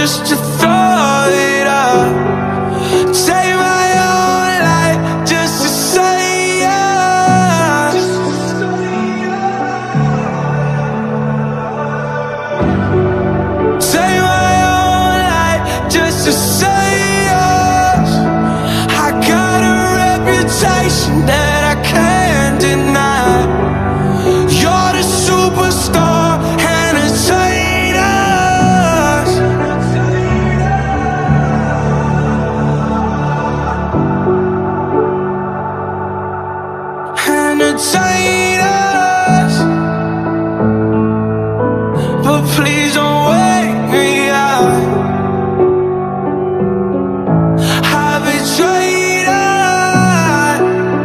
just to throw it up. Take my own life just to say yes. Take my own life just to say yes. I got a reputation that I can't deny. You're the superstar entertainers. Entertainers. But please don't wake me up. I betrayed us,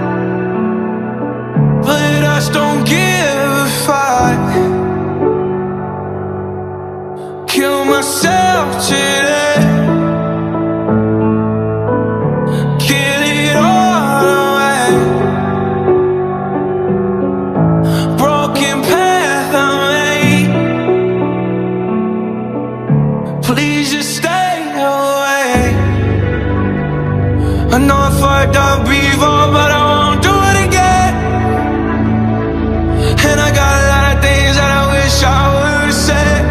but us don't give a fuck. Kill myself today. Kill it all away. Broken path I made. Please just stay away. I know I fucked up before, but I won't do it again. And I got a lot of things that I wish I would've said.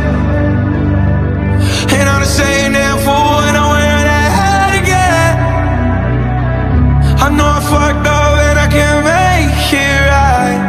And I'm the same damn fool and I'm wearing that hat again. I know I fucked up and I can't make it right.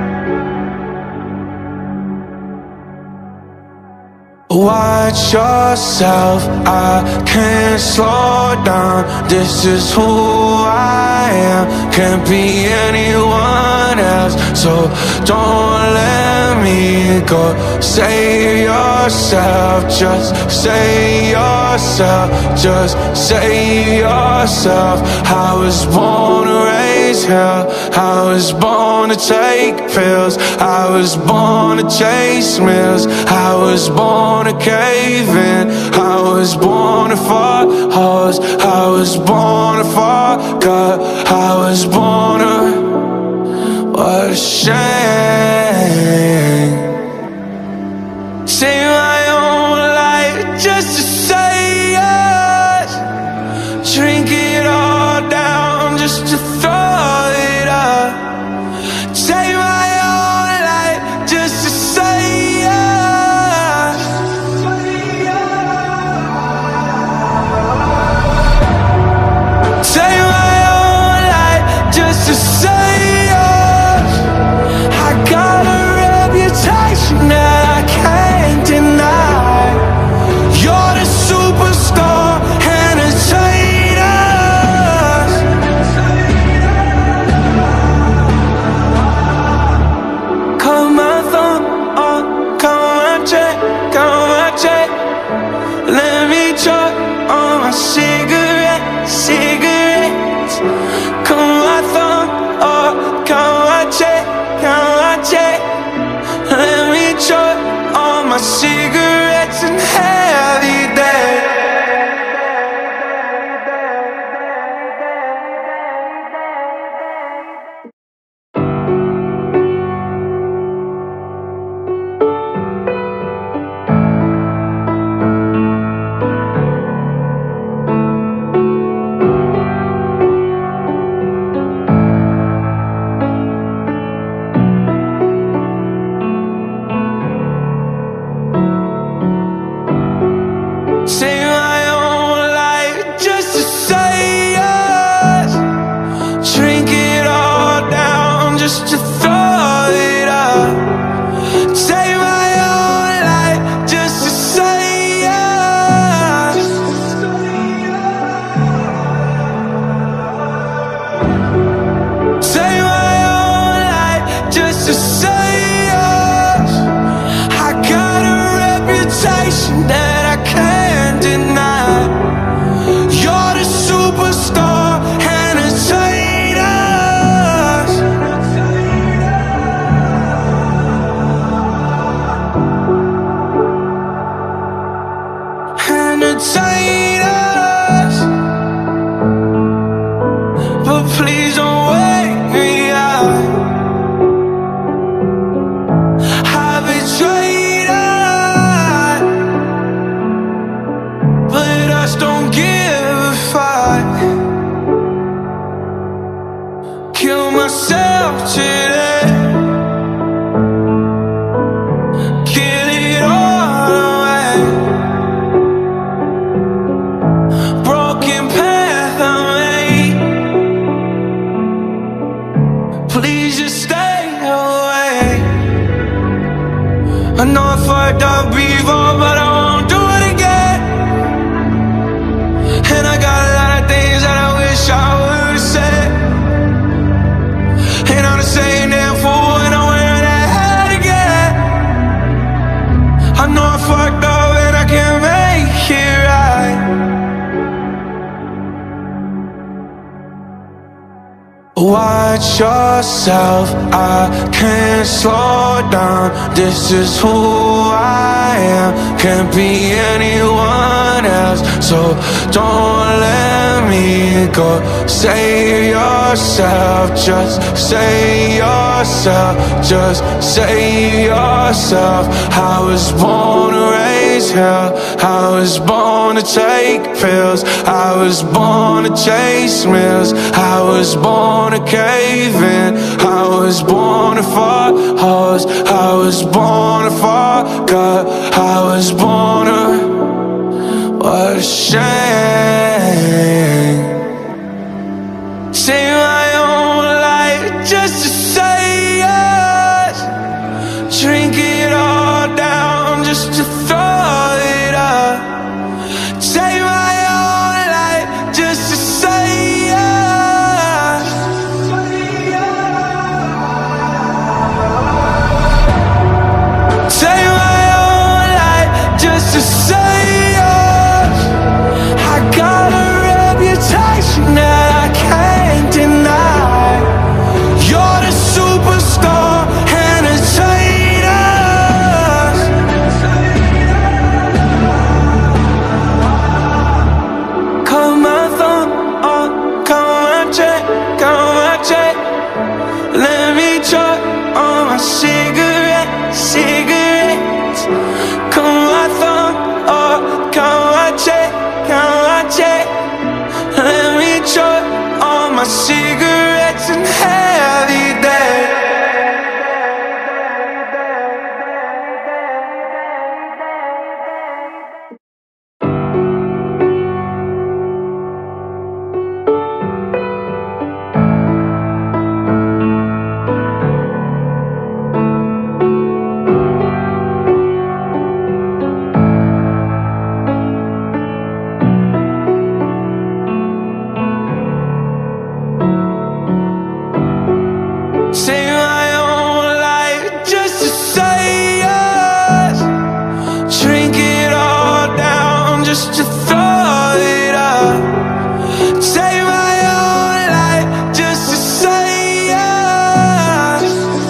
Watch yourself, I can't slow down. This is who I am, can't be anyone else. So don't let me go. Save yourself, just save yourself, just save yourself. I was born to raise hell, I was born to take pills, I was born to chase meals, I was born to cave in, I was born to fuck hoes, I was born to fuck up, I was born to. What a shame. Save my own life just to say yes. Drink it all down just to throw it up. Save my own life just to say yes. Save my own life just to say yes. I got a reputation that I can't deny. You're the superstar entertainers. Cut my thumb off, cut my check, cut my check. Let me choke on my cigarettes. Cut my thumb off, cut my check, cut my check. Let me choke on my cigarettes and have you there. Save my own life just to say yes. Drink it all down just to throw it up. Save my own life just to say yes. Save my own life just to say yes. I got a reputation that I can't deny. You're the superstar entertainers. Entertainers. But please don't wake me up. I betrayed us, fucked up before, but I won't do it again. And I got a lot of things that I wish I would've said. And I'm the same damn fool when I'm wearing that hat again. I know I fucked up and I can't make it right. Watch yourself, I can't slow down. This is who I am, can't be anyone else. So don't let me go. Save yourself, just save yourself, just save yourself. I was born to raise hell, I was born to take pills, I was born to chase meals, I was born to cave in, I was born to fuck hoes, I was born to fuck up, I was born to. What a shame. Save my own life just to say yes. Drink it all down just to throw it up. Save my own life just to say yes. Save my own life just to say yes. I got a reputation that I can't deny. You're the superstar entertainer. Cut my thumb off, cut my check, cut my check. Let me choke on my cigarettes. Cut my thumb off, cut my check, cut my check. Let me choke on my cigarettes and heavy day. Save my own life just to say yes. Drink it all down just to throw it up. Save my own life just to say yes.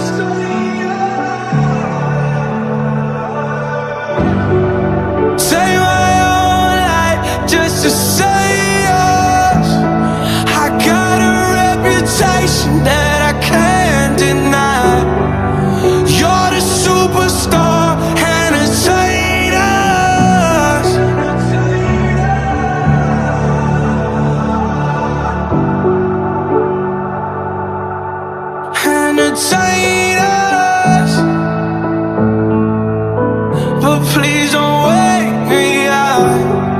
Save my own life just to say yes. I got a reputation that I can't deny. You're the superstar entertainer. Entertainers, but please don't wake me up.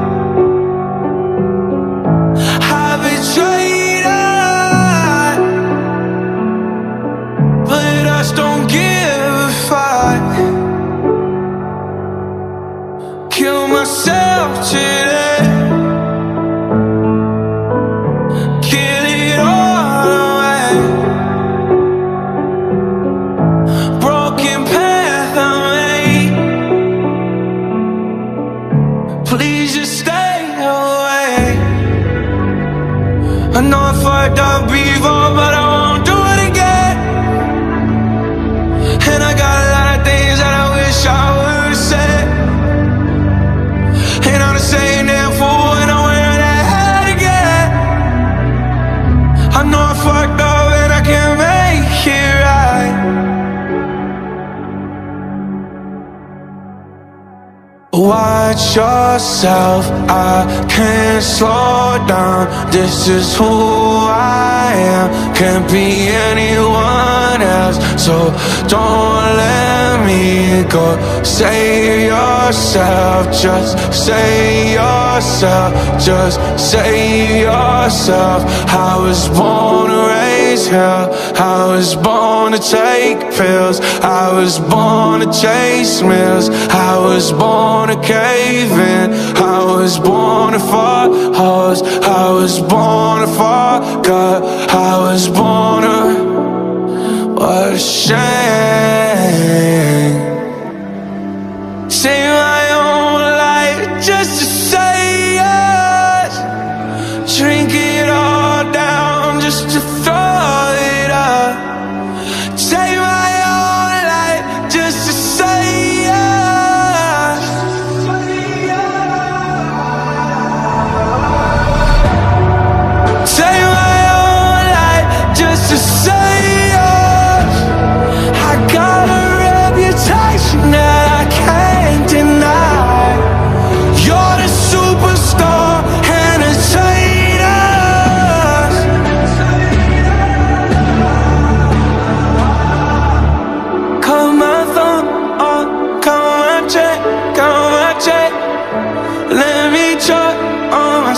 I betrayed her, but us don't give a fuck. Kill myself today, kill it all away. Broken path I made, please just stay away. I know I fucked up before, but I won't do it again. And I got a lot of things that I wish I would've said. And I'm the same damn fool when I'm wearing that hat again. I know I fucked up and I can't make it right. Watch yourself, I can't slow down. This is who I am, can't be anyone else. So don't let me go. Save yourself, just save yourself. yourself, just save yourself. I was born to raise hell, I was born to take pills, I was born to chase meals, I was born to cave in, I was born to fuck hoes, I was born to fuck up, I was born to... What a shame. Save my own life just to say yes. Drink it all down just to throw it up. Save my own life just to say yes. Save my own life just to say yes. I got a reputation that I can't deny. You're the superstar entertainer. Count my thumb, oh, count my check, count my check. Let me choke on my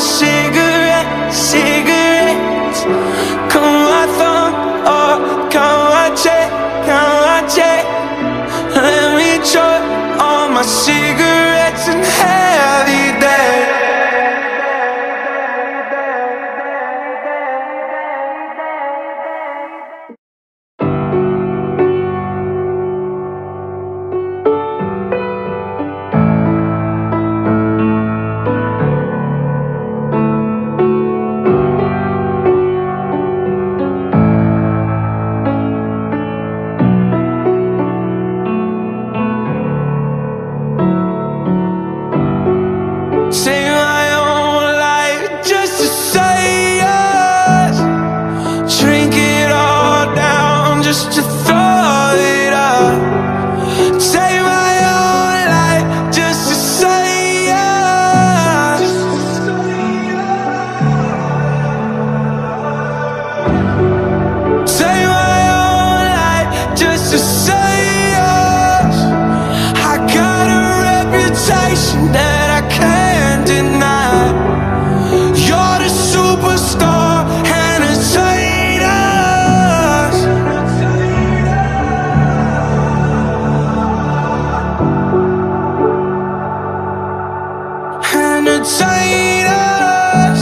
cigarettes. Count my thumb, oh, count my check, count my check. Let me choke on my cigarettes and have you there. Save my own life just to say yes. Drink it all down just to throw it up. Save my own life just to say yes. Save my own life just to say yes. I got a reputation that I can't deny. You're the superstar entertainer. Entertainers.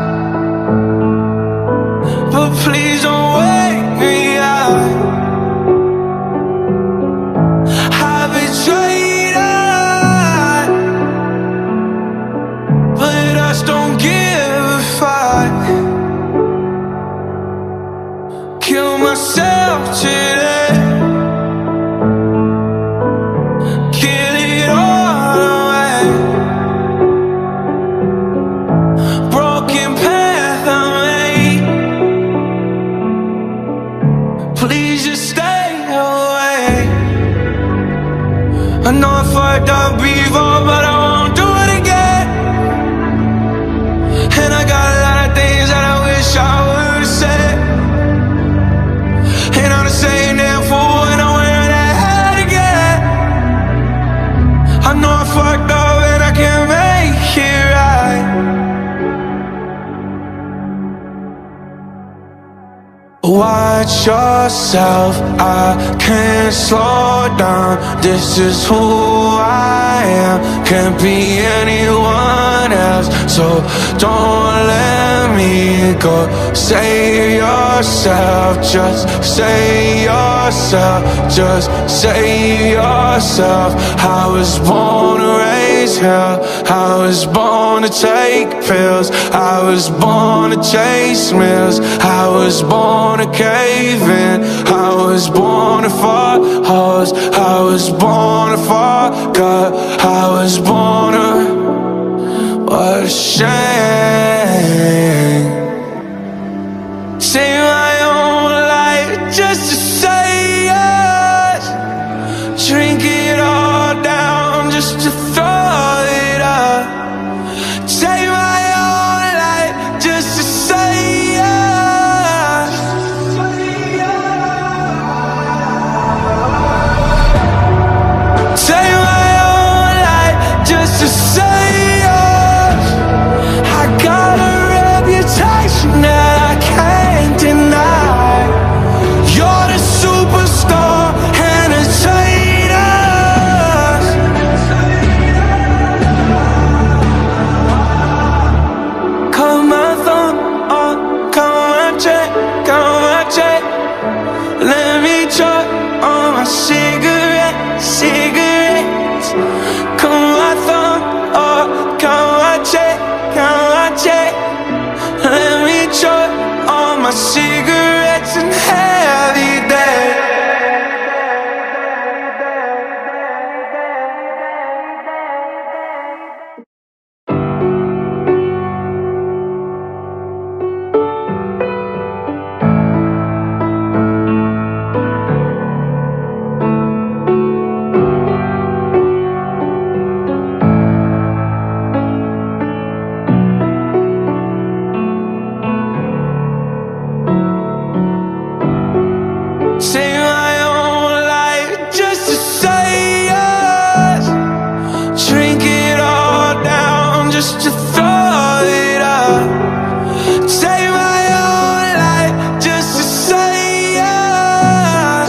But please don't wake me up. I betrayed us, but us don't give a fuck. Kill myself today. Kill it all away. Broken path I made. Please just stay away. I know I fucked up before, but I won't do it again. And I got a lot of things that I wish I would've said. And I'm the same damn fool and I'm wearing that hat again. I know I fucked up and I can't make it right. Watch yourself, I can't slow down. This is who I am, can't be anyone else. So don't let me go. Save yourself, just save yourself, just save yourself. I was born to raise hell, I was born to take pills, I was born to chase meals, I was born to cave in, I was born to fuck hoes, I was born to fuck up, I was born to... What a shame. Save my own life just to say yes. Drink it all down just to throw it up. Save my own life just to say yes. Save my own life just to say yes. cigarettes and heavy day. Save my own life just to say yes. Drink it all down just to throw it up. Save my own life just to say yes.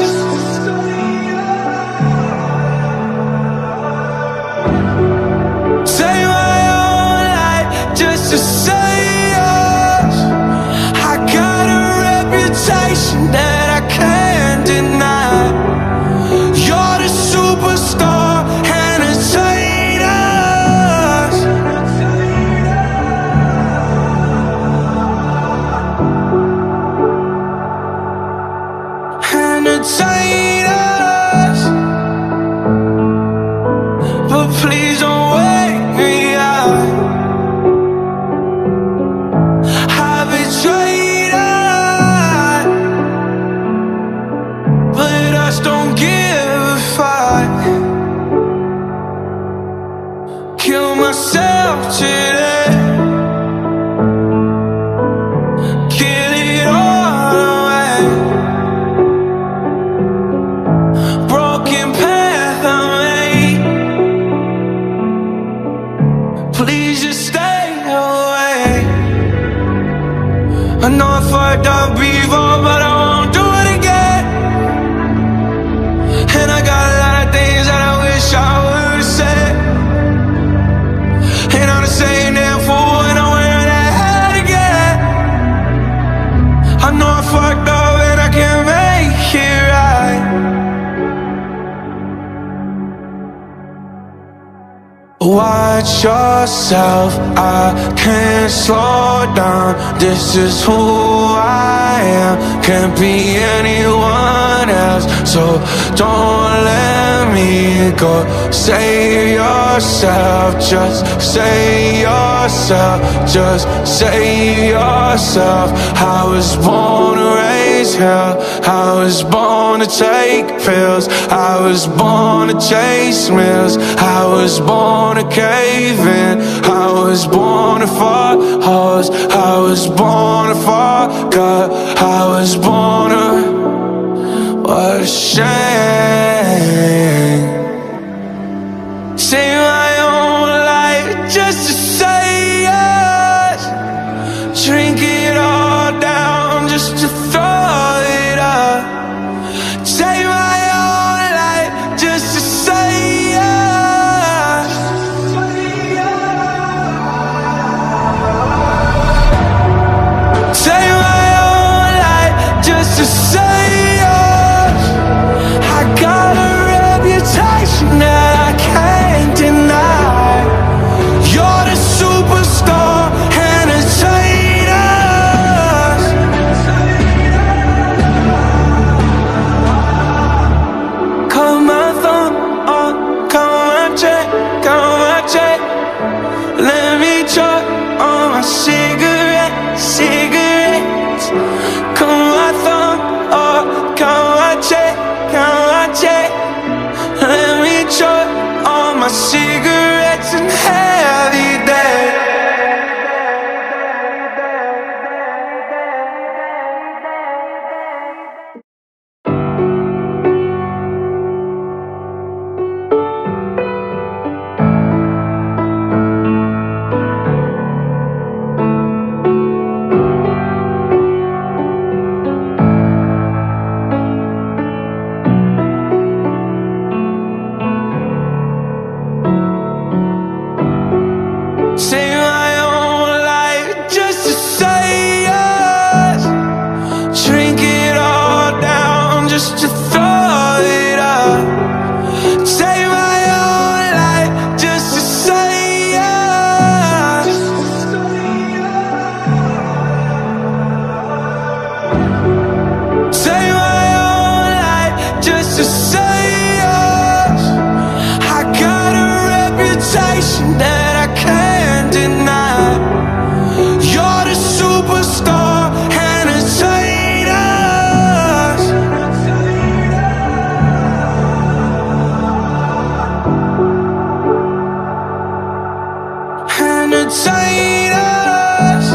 Save my own life just to say yes. I got a reputation that I can't deny. You're the superstar entertainer. Entertainers, but please don't wake me up. I betrayed us, but us don't give a fuck. Kill myself today. Kill it all away. Broken path I made. Please just stay away. I know I fucked up before, but I won't do it again. And I got a lot of things that I wish I would've said. And I'm the same damn fool when I wear that hat again. I know I fucked up and I can't make it right. Watch yourself, I can't slow down. This is who I am, can't be anyone else. So don't let me go. Save yourself, just save yourself, just save yourself. I was born to raise hell, I was born to take pills, I was born to chase meals, I was born to cave in, I was born to fuck hoes, I was born to fuck up, I was born to. What a shame. Save my own life just to say yes. Drink it all down just to throw it up. Save my own life just to say yes. Save my own life just to say yes. I got a reputation that I can't deny. You're the superstar entertainer. Cut my thumb off, cut my check, cut my check. Let me choke on my cigarettes. Cut my thumb off, cut my check, cut my check. Let me choke on my cigarettes and heavy day. entertain us,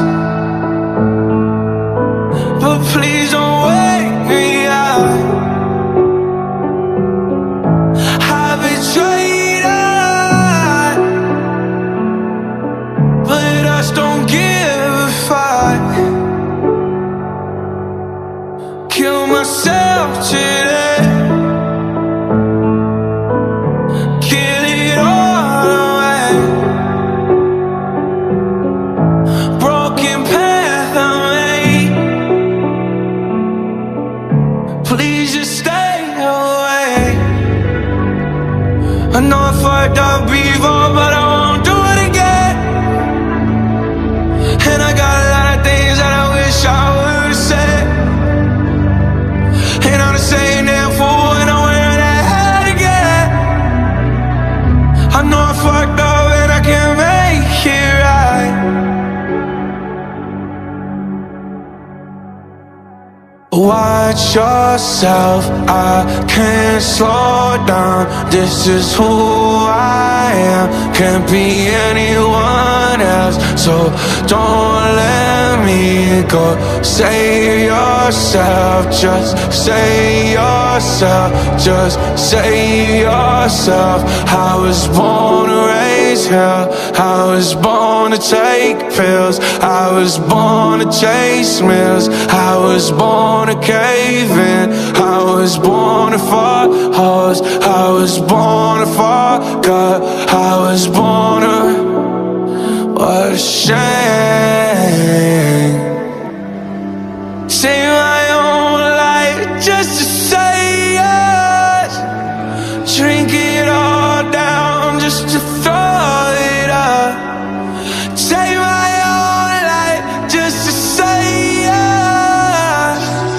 but please don't wake me up. I betrayed us, but us don't give a fuck. Kill myself today, kill it all away. Broken path I made, please just stay away. I know I fucked up before, but I won't do it again. And I got a lot of things that I wish I would've said. And I'm the same damn fool and I'm wearing that hat again. I know I fucked up and I can't make it right. Watch yourself, I can't slow down. This is who I am, can't be anyone else. So don't let me go. Save yourself, just save yourself, just save yourself. I was born to raise hell, I was born to take pills, I was born to chase meals, I was born to cave in, I was born to fuck hoes, I was born to fuck up, I was born to... What a shame. Save my own life just to say yes. Drink it all down just to throw it up. Save my own life just to say yes.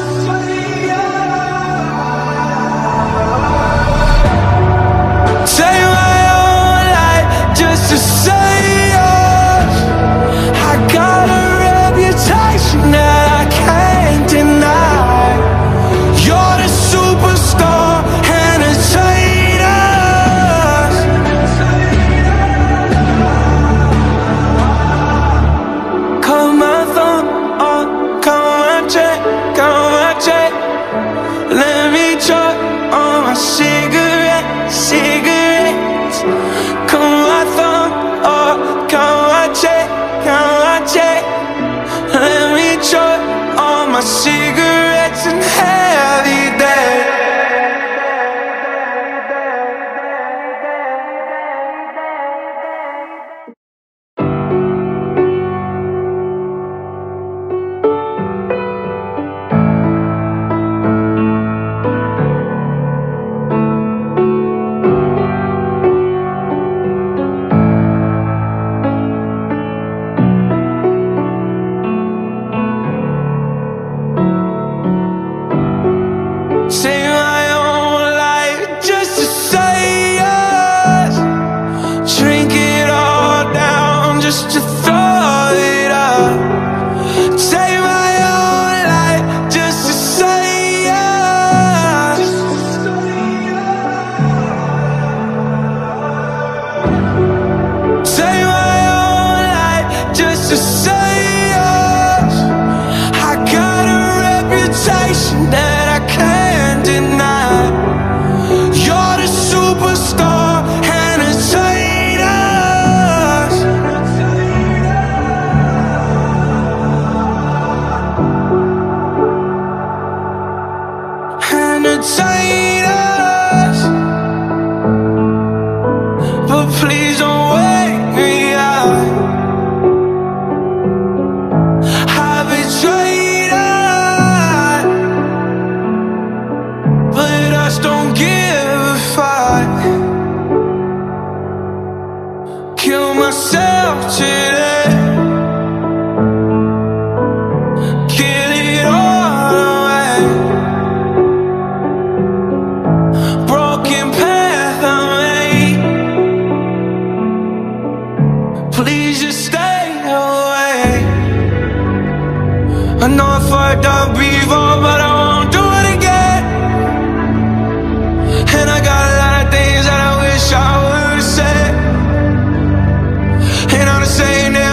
Save my own life just to say yes. I got a reputation that I can't deny. You're the superstar, entertain us. Cut my thumb off, cut my check, cut my check. Let me choke on my cigarettes. Cut my thumb off, cut my check, cut my check. Let me choke on my cigarettes and have you there. Save my own life just to say yes. Drink it all down just to throw it up. Save my own life just to say yes. Save my own life just to say yes. I got a reputation that I can't deny. You're the superstar, entertain us. Entertain us, but please don't wake me up. I betrayed us, but us don't give a fuck. Kill myself today, kill it all away. Broken path I made, please just stay away. I know I fucked up before, but I won't do it again. And I got a lot of things that I wish I would've said. And I'm the same now.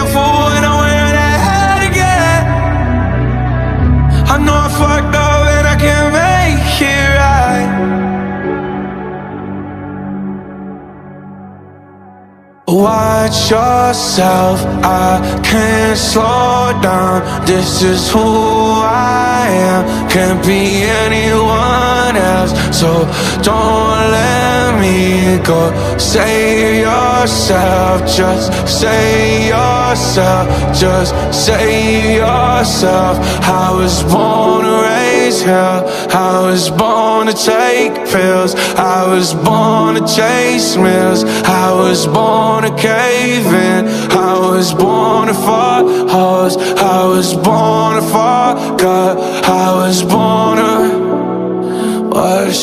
yourself, I can't slow down. This is who I am, can't be anyone else. So don't let me go. Save yourself, just save yourself, just save yourself. I was born to raise hell, I was born to take pills, I was born to chase mills, I was born to cave in, I was born to fall hoes, I was born to fall God, I was born to. What a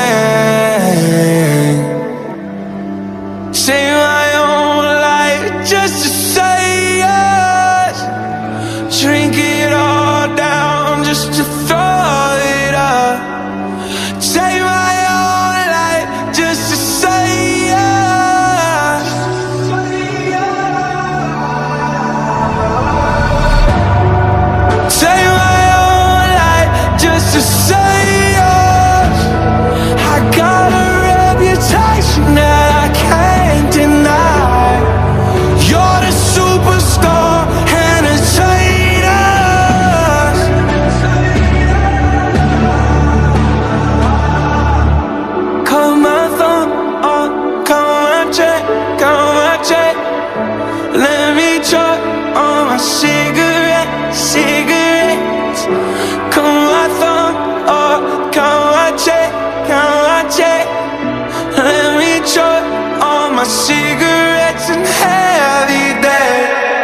shame. Save my own life just to say yes. Drink it all down just to throw it up. Save my own life just to say yes. Save my own life just to say yes. I got a reputation that I can't deny. You're the superstar entertainer. Cut my thumb off, cut my check, cut my check. Let me choke on my cigarettes. Cut my thumb off, cut my check, cut my check. Let me choke on my cigarettes and heavy day.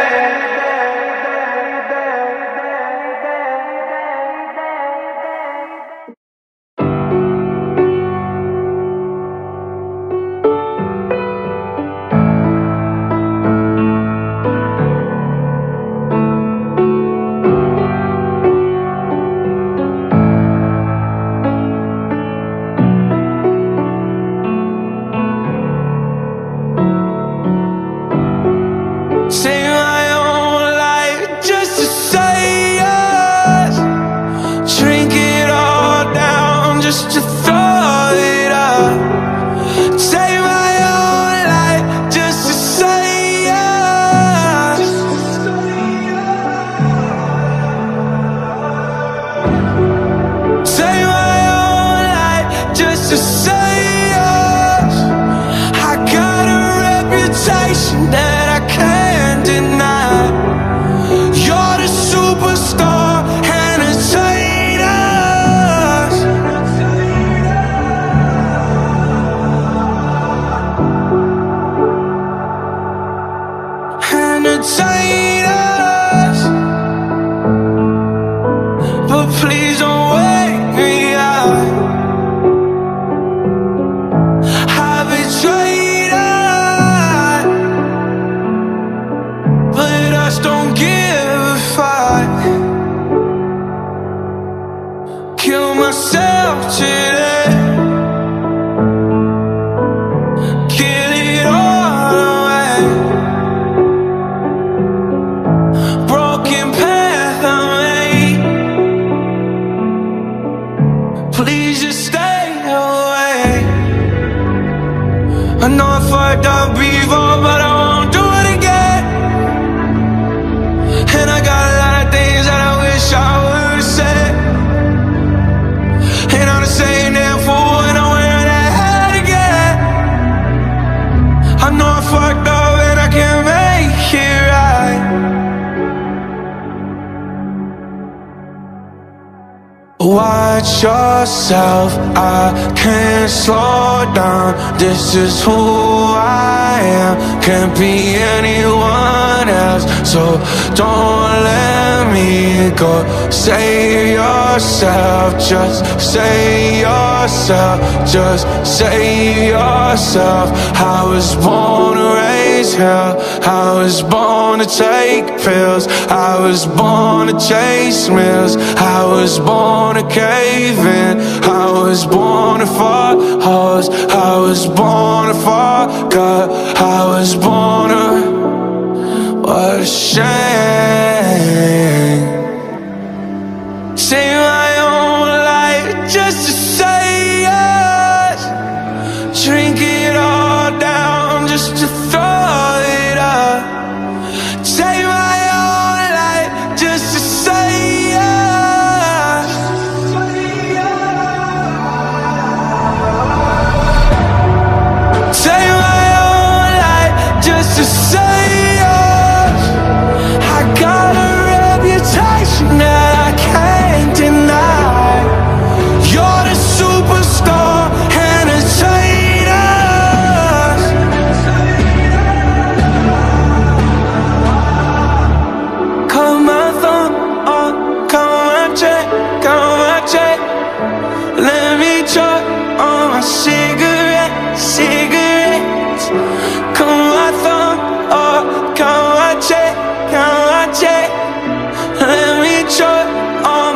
Save my own life just to say yes. Drink it all down just to throw it up. Save my own life just to say yes. Save my own life just to say yes. I got a reputation that I can't deny. You're the superstar entertainer. Entertainers, but please don't wake me up. I betrayed us, but us don't give a fuck. Kill myself today, kill it all away. Broken path I made, please just stay away. I know I fucked up before, but I won't do it again. And I got a lot of things that I wish I would've said. And I'm the same damn fool when I wear that hat again. I know I fucked up and I can't make it right. Watch yourself, I can't slow down. This is who I am, can't be anyone else. So don't let me go. Save yourself, just save yourself, just save yourself. I was born to raise hell, I was born to take pills, I was born to chase mills, I was born to cave in, I was born to fall hoes, I was born to fall God, I was born to. What a shame. Save my own life just to say yes. Drink it all down just to throw it up.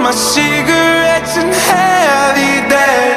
my cigarettes and heavy day.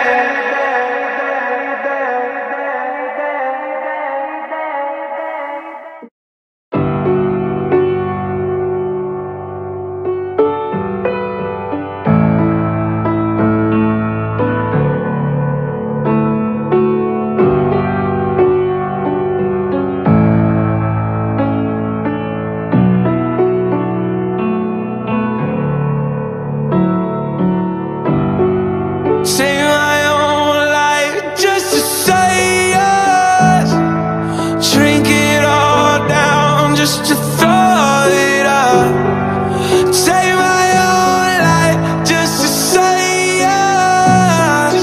Save my own life just to say yes. Drink it all down just to throw it up. Save my own life just to say yes.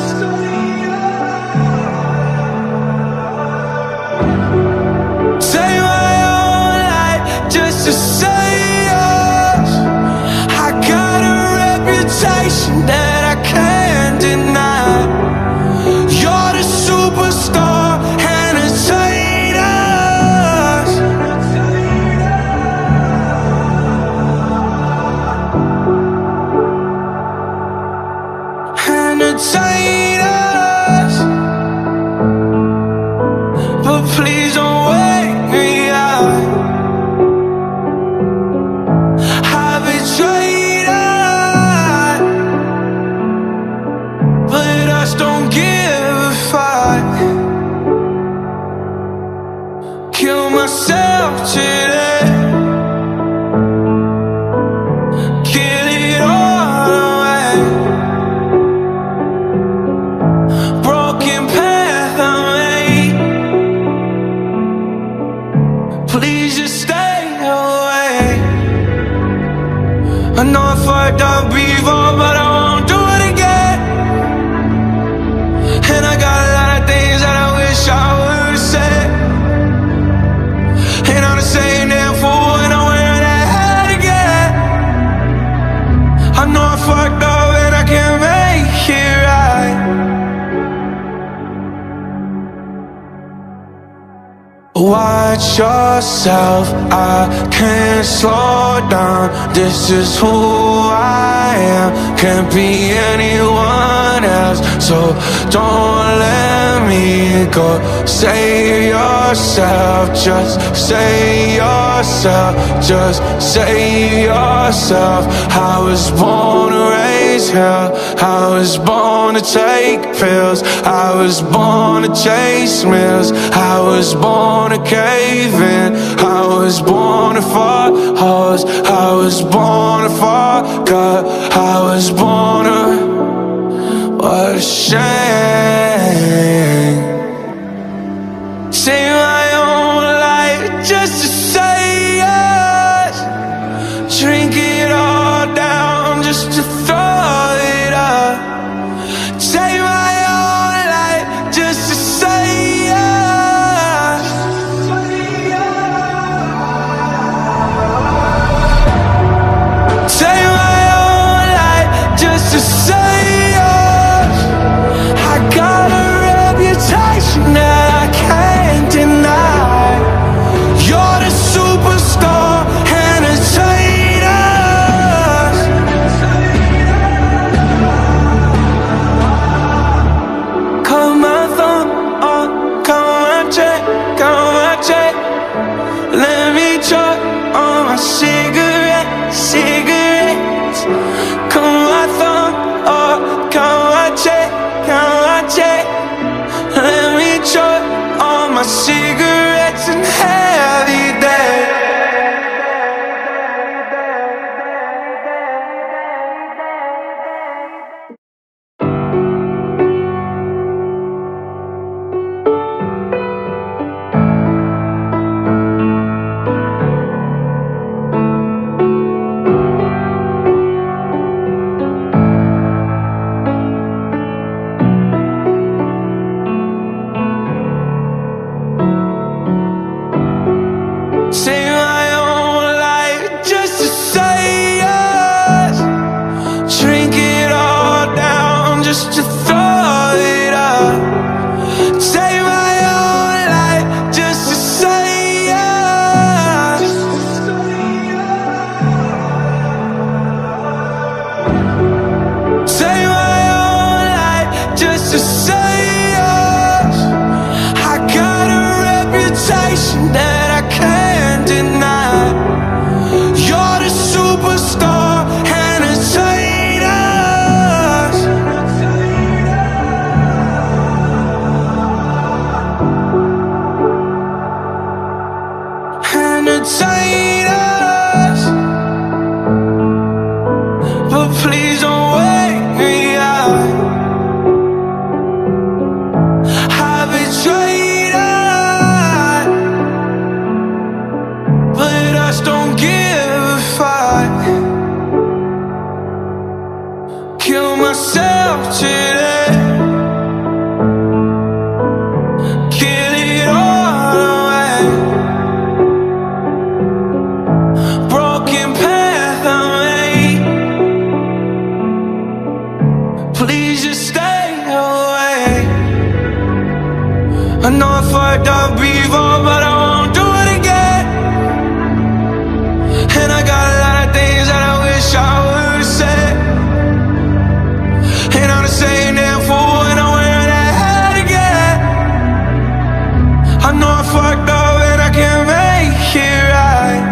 Save my own life just to say yes. I got a reputation that I can't deny. You're the superstar entertainers. Entertainers. But please don't wake me up. I betrayed us, but us don't give a fuck. Kill myself today. Kill it all away. Broken path I made. Please just stay away. I know I fucked up before, but I won't do it again. And I got a lot of things that I wish I would've said. And I'm the same damn fool and I'm wearing that hat again. I know I fucked up and I can't make it right. Watch yourself, I can't slow down. This is who I am, can't be anyone else. So don't let me go. Save yourself, just save yourself, just save yourself. I was born to raise hell, I was born to take pills, I was born to chase meals, I was born to cave in, I was born to fuck hoes, I was born to fuck up, I was born to. What a shame. Save my own life just to say yes. Drink it all down just to throw it up. Save my own life just to say yes. Save my own life just to say yes. I got a reputation that I can't deny. You're the superstar entertainers. Cut my thumb off, cut my check, cut my check. Let me choke on my cigarettes. Cut my thumb off, cut my check, cut my check. Let me choke on my cigarettes and heavy day. just don't give a fuck. Kill myself today. Kill it all away. Broken path I made. Please just stay away. I know I fucked up before, but I won't do it again. And I got a lot of things that I wish I would've said. And I'm the same damn fool and I'm wearing that hat again. I know I fucked up and I can't make it right.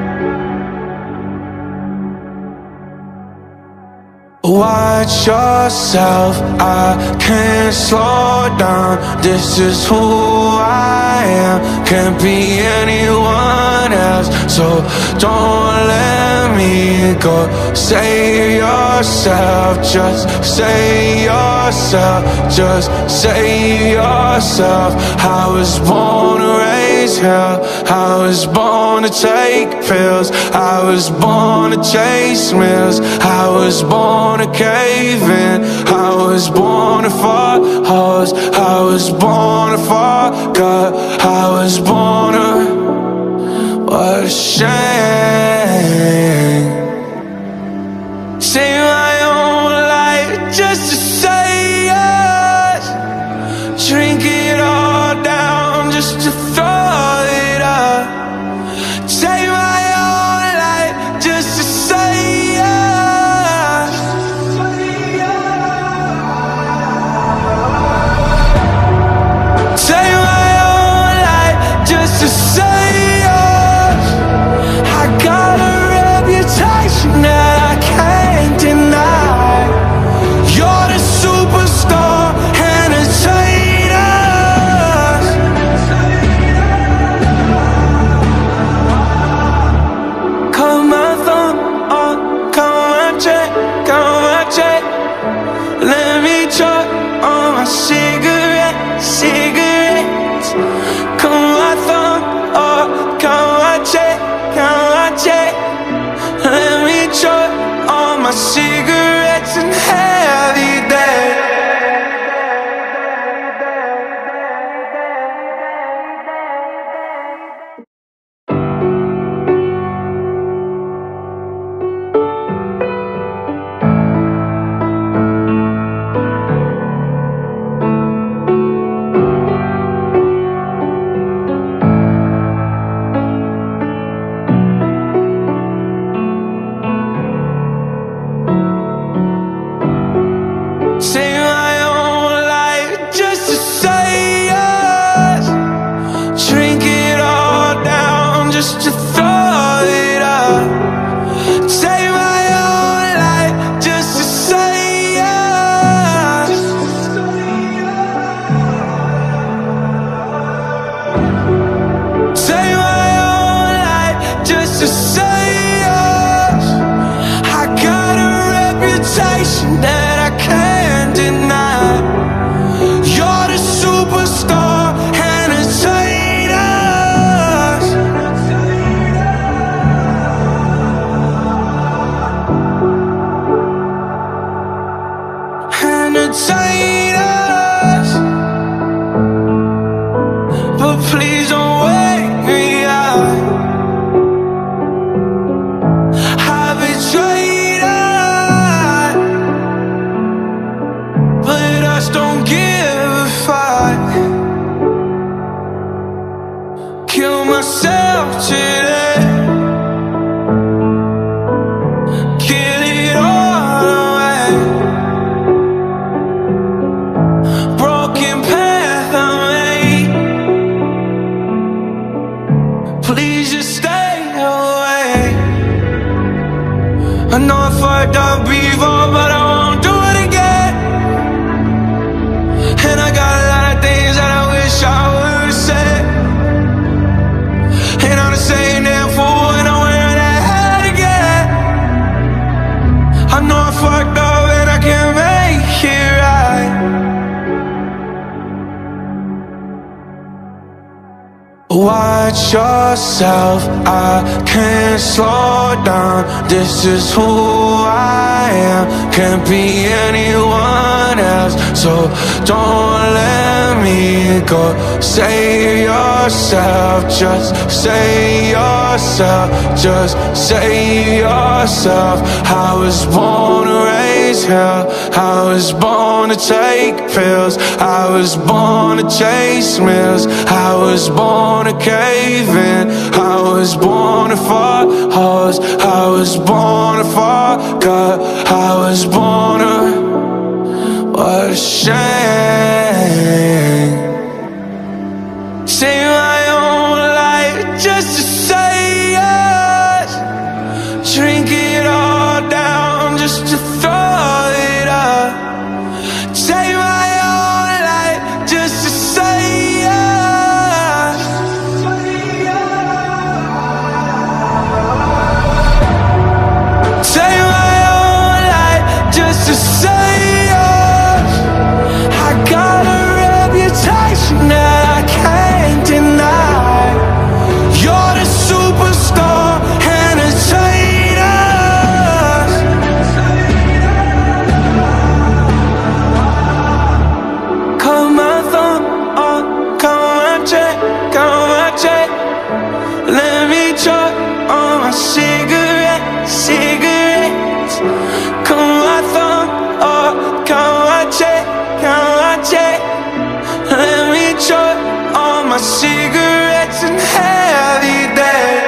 Watch yourself, I can't slow down. This is who I am, can't be anyone else. So don't let me go. Save yourself, just save yourself, just save yourself. I was born to raise hell, I was born to take pills, I was born to chase meals, I was born to cave in, I was born to fuck hoes, I was born to fuck up, I was born to. What a shame. Save my own life just to say yes. Drink it all down just to throw it up. Save my own life just to say yes. Save my own life just to say yes. I got a reputation that I can't deny. You're the superstar entertainer. Cut my thumb off, cut my check, cut my check. Let me choke on my cigarettes. Cut my thumb off, cut my check, cut my check. Let me choke on my cigarettes and have you there. Save my own life just to say yes. Drink it all down just to throw it up. Save my own life just to say yes. Save my own life just to say yes. I got a reputation that I can't deny. You're the superstar entertainer. Entertainers, but please don't wake me up. I betrayed her, but I don't give a fuck. Kill myself today. Kill it all away. Broken path I made. Please just stay away. I know I fucked up before, but I won't do it again. And I got a lot of things that I wish I would've said. And I'm the same damn fool and I'm wearing that hat again. I know I fucked up and I can't make it right. Watch watch yourself, I can't slow down. This is who I am, can't be anyone else. So don't let me go. Save yourself, just save yourself, just save yourself. I was born to raise hell, I was born to take pills, I was born to chase meals, I was born to cave in, I was born to fall hoes, I was born to fall God, I was born to, what a shame. Save my own life just to say yes. Drink it all down just to throw it up. Save my own life just to say yes. Save my own life just to say yes. I got a reputation that I can't deny. You're the superstar entertainer. Cut my thumb off, cut my check, cut my check. Let me choke on my cigarettes. Cut my thumb off, cut my check, cut my check. Let me choke on my cigarettes and have you there.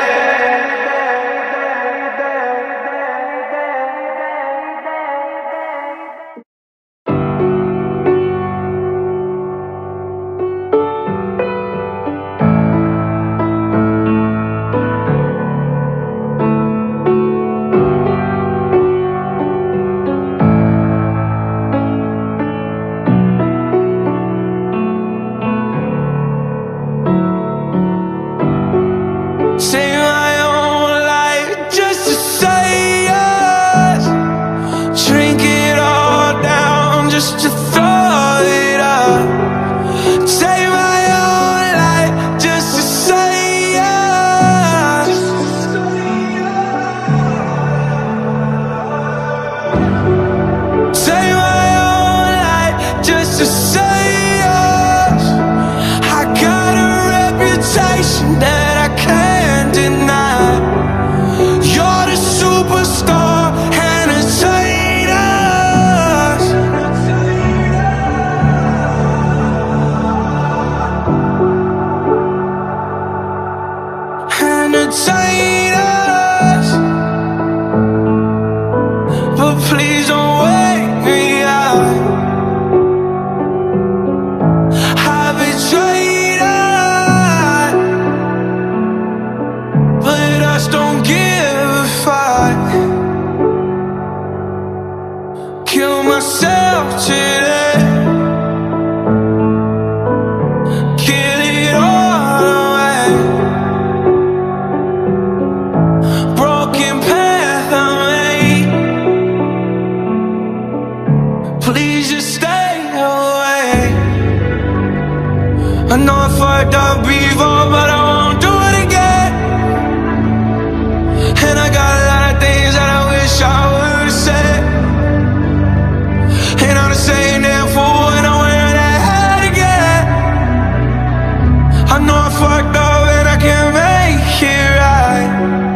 Save my own life just to say yes. Drink it all down just to throw it up. Save my own life just to say yes. Save my own life just to say yes. I got a reputation that I can't deny. You're the superstar entertainer. Entertainers, but please don't wake me up. I betrayed us, but us don't give a fuck. Kill myself today, kill it all away. Broken path I made, please just stay away. I know I fucked up before, but I won't do it again. And I got a lot of things that I wish I would've said. And I'm the same damn fool and I'm wearing that hat again. I know I fucked up and I can't make it right.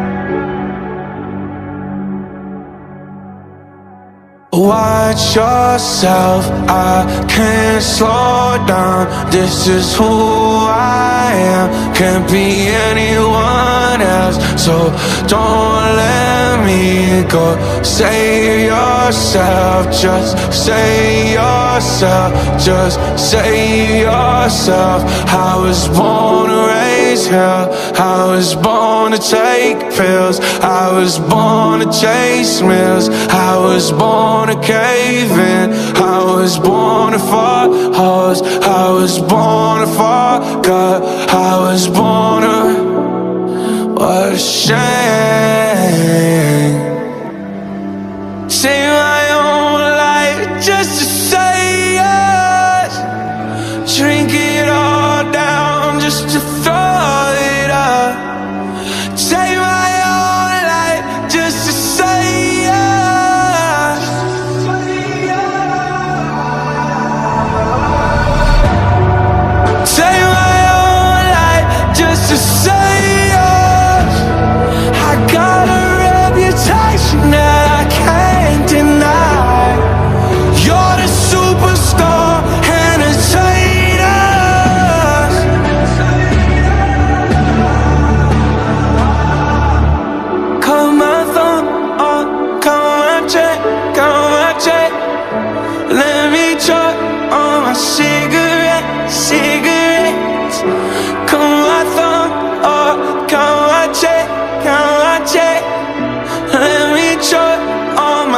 Watch yourself, I can't slow down. This is who I am, can't be anyone else. So don't let me go. Save yourself, just save yourself, just save yourself. I was born to raise hell, I was born to take pills, I was born to chase meals, I was born to cave in, I was born to fall hoes, I was born to fall God, I was born to, what a shame. Save my own life just to say yes. Drink it all down just to throw it up.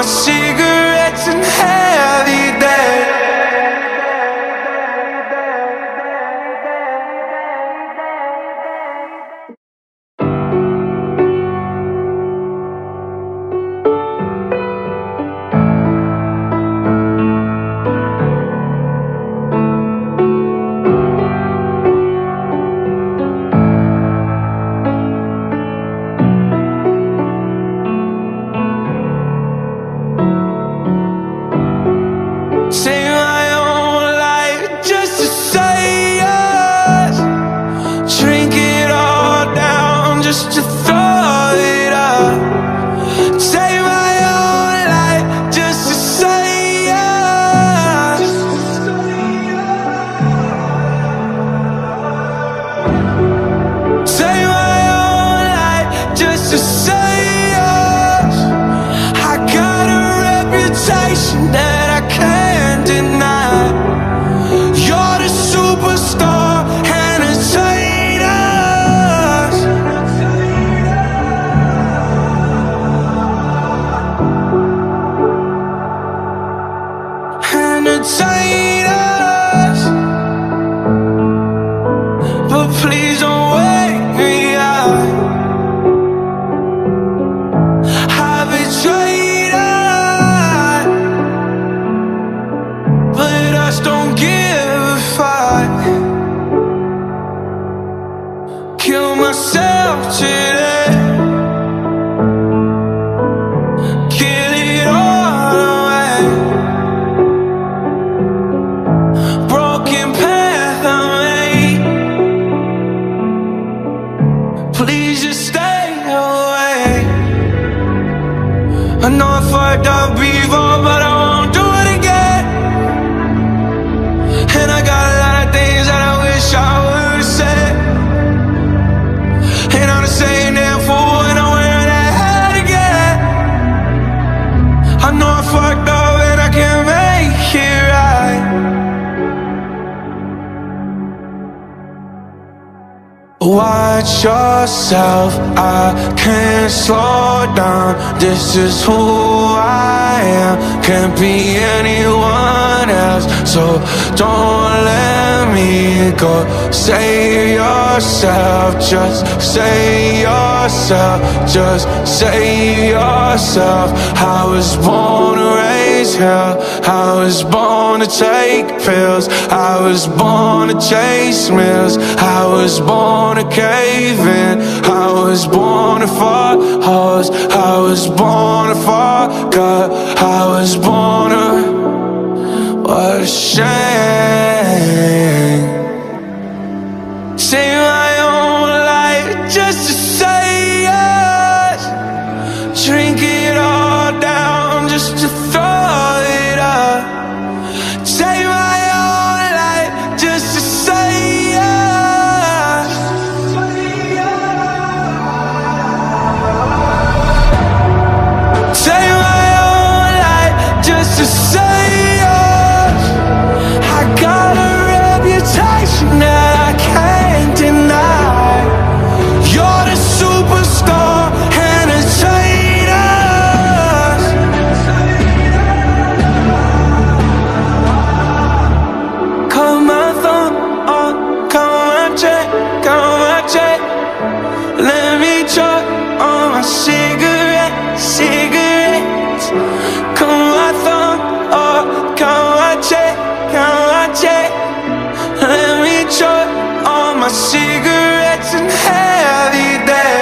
cigarettes and heavy day. Save my own life just to say yes. Drink it all down just to throw it up. Save my own life just to say yes. Save my own life just to say yes. I got a reputation that I can't deny. You're the superstar entertainers. Entertainers. But please don't wake me up. I betrayed us, but us don't give a fuck. Kill myself today. Kill it all away. Broken path I made. Please just stay away. I know I fucked up before, but I won't do it again. And I got a lot of things that I wish I would've said. And I'm the same damn fool and I'm wearing that hat again. I know I fucked up and I can't make it right. Watch yourself, I can't slow down. This is who I am, can't be anyone else. So don't let me go. Save yourself, just save yourself, just save yourself. I was born to raise hell, I was born to take pills, I was born to chase meals, I was born to cave in, I was born to fuck hoes, I was born to fuck up, I was born to. What a shame. Save my own life just to say yes. Drink it all down just to throw it up. Save my own life just to say yes. Save my own life just to say yes. I got a reputation that I can't deny. You're the superstar entertainers. Cut my thumb off, cut my check, cut my check. Let me choke on my cigarettes. Cut my thumb off, cut my check, cut my check. Let me choke on my cigarettes and heavy day.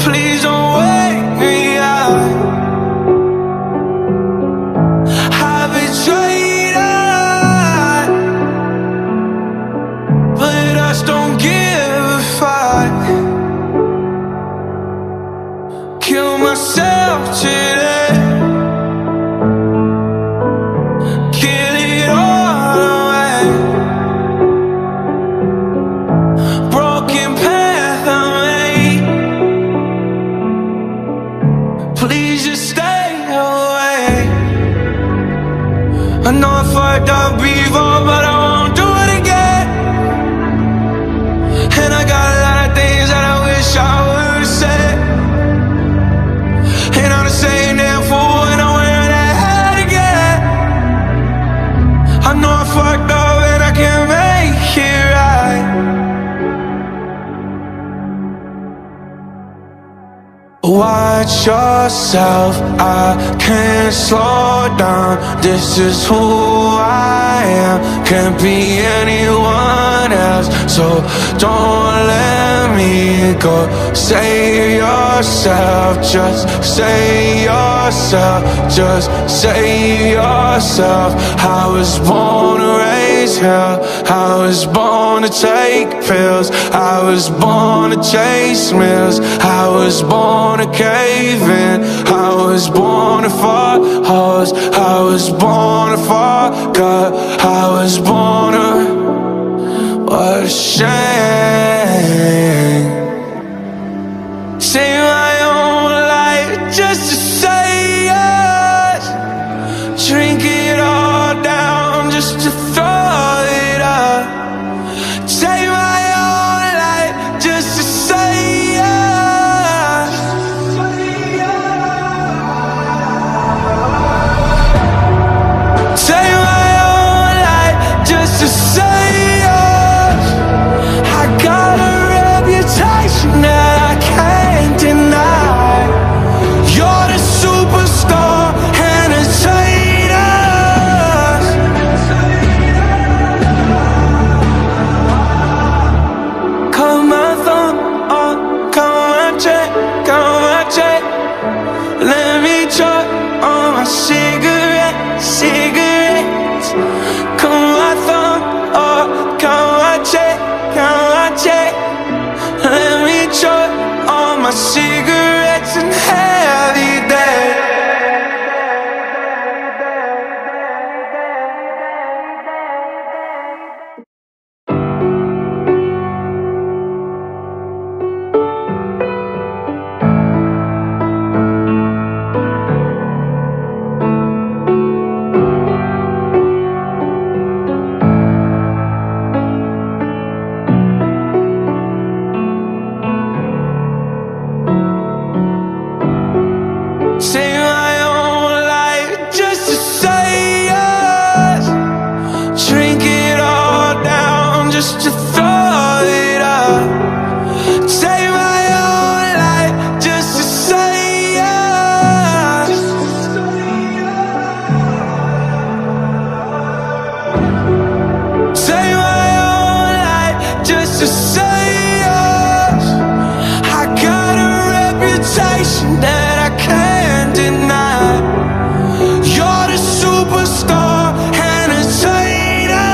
please don't wake me up. I betrayed us, but I don't give a fuck. Kill myself today, kill it all away. Broken path I made, please just stay away. I know I fucked up before, but I won't do it again. And I got a lot of things that I wish I would've said. And I'm the same damn fool and I'm wearing that hat again. I know I fucked up and I can't make it right. Watch yourself, I can't slow down. This is who I am, can't be anyone else. So don't let me go. Save yourself, just save yourself, just save yourself. I was born to raise hell, I was born to take pills, I was born to chase meals, I was born to cave in, I was born to fuck hoes, I was born to fuck up, I was born to... What a shame. Save my own life just to say yes. Drink it all down just to throw it up. Save my own life just to say yes. Save my own life just to say yes. I got a reputation that I can't deny. You're the superstar entertainer. Cut my thumb off, cut my check, cut my check. Let me choke on my cigarettes. Cut my thumb off, cut my check, cut my check. Let me choke on my cigarettes and have you there. Save my own life just to say yes. Drink it all down just to throw it up. Save my own life just to say yes. Save my own life just to say yes. I got a reputation that I can't deny. You're the superstar entertainer.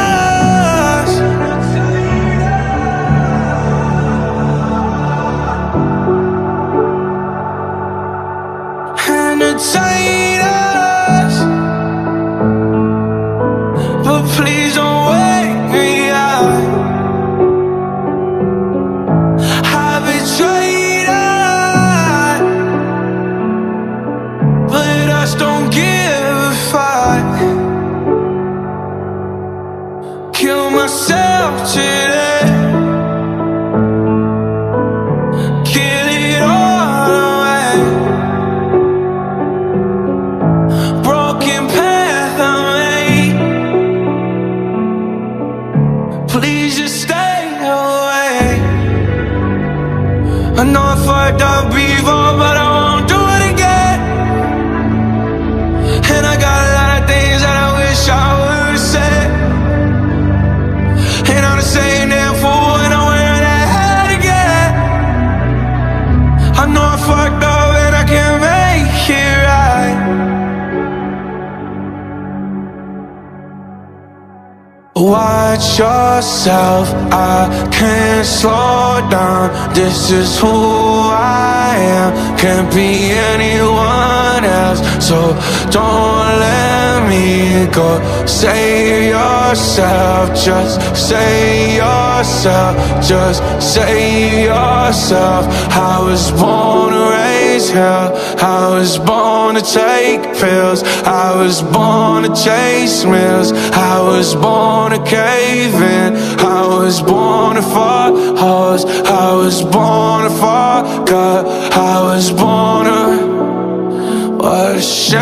Entertainers, but please don't wake me up. I betrayed us, but I don't give a fuck. Kill myself today, kill it all away. Broken path I made, please just stay away. I know I fucked up before, but I won't do it again. And I got a lot of things that I wish I would've said. And I'm the same damn fool and I'm wearing that hat again. I know I watch yourself, I can't slow down. This is who I am, can't be anyone else. So don't let me go. Save yourself, just save yourself, just save yourself. I was born to raise hell, I was born to take pills, I was born to chase meals, I was born to cave in, I was born to fuck hoes, I was born to fuck up, I was born to... What a shame.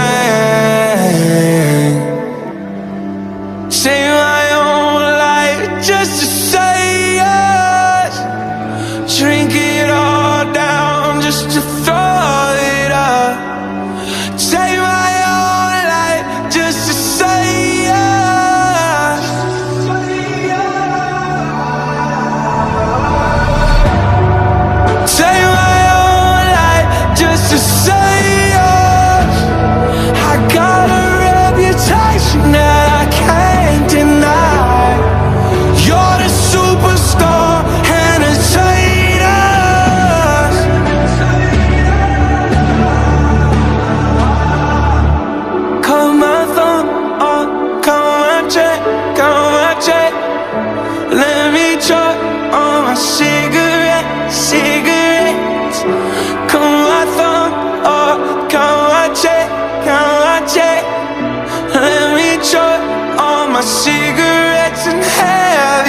Save my own life just to say yes. Drink it all down just to throw it up. Save my own life just to say yes. Save my own life just to say yes. I got a reputation that I can't deny. You're the superstar entertainer. Call my phone, oh, call my check, call my check. Let me choke on my cigarettes. Call my phone, oh, call my check, call my check. Let me choke on my cigarettes and have